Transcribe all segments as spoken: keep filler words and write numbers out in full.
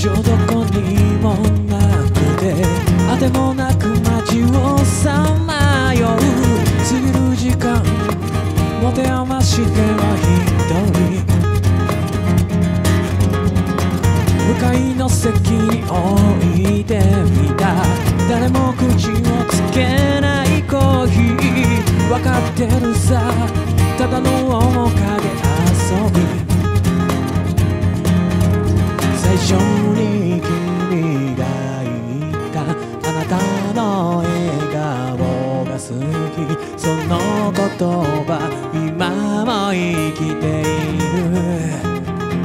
所どこにもなくてあてもなく街をさまよう過ぎる時間持て余しては一人向かいの席に置いてみた誰も口をつけないコーヒー分かってるさただの面影遊び最初に君が言ったあなたの笑顔が好きその言葉今も生きている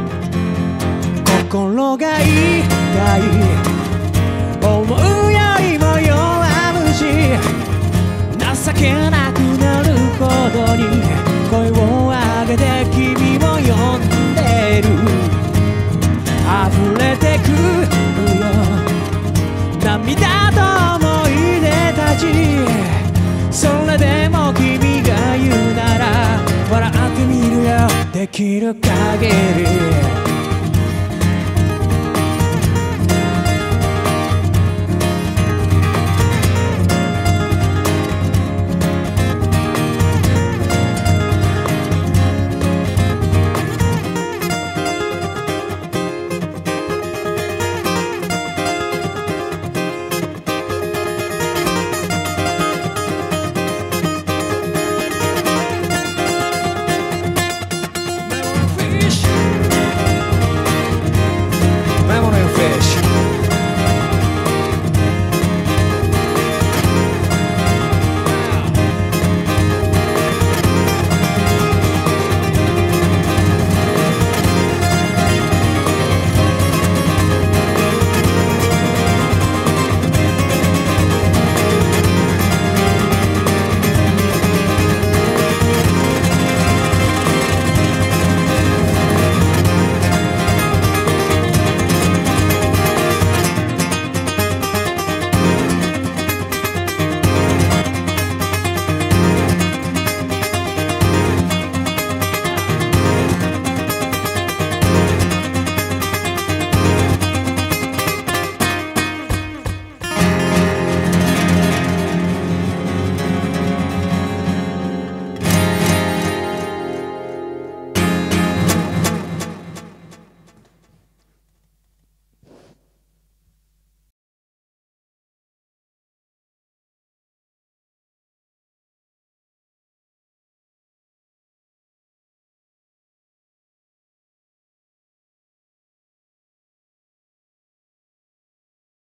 心が痛い思うよりも弱虫情けなくなるほどに声を上げて君を呼んでる溢れてくるよ涙と思い出たちそれでも君が言うなら笑ってみるよできる限り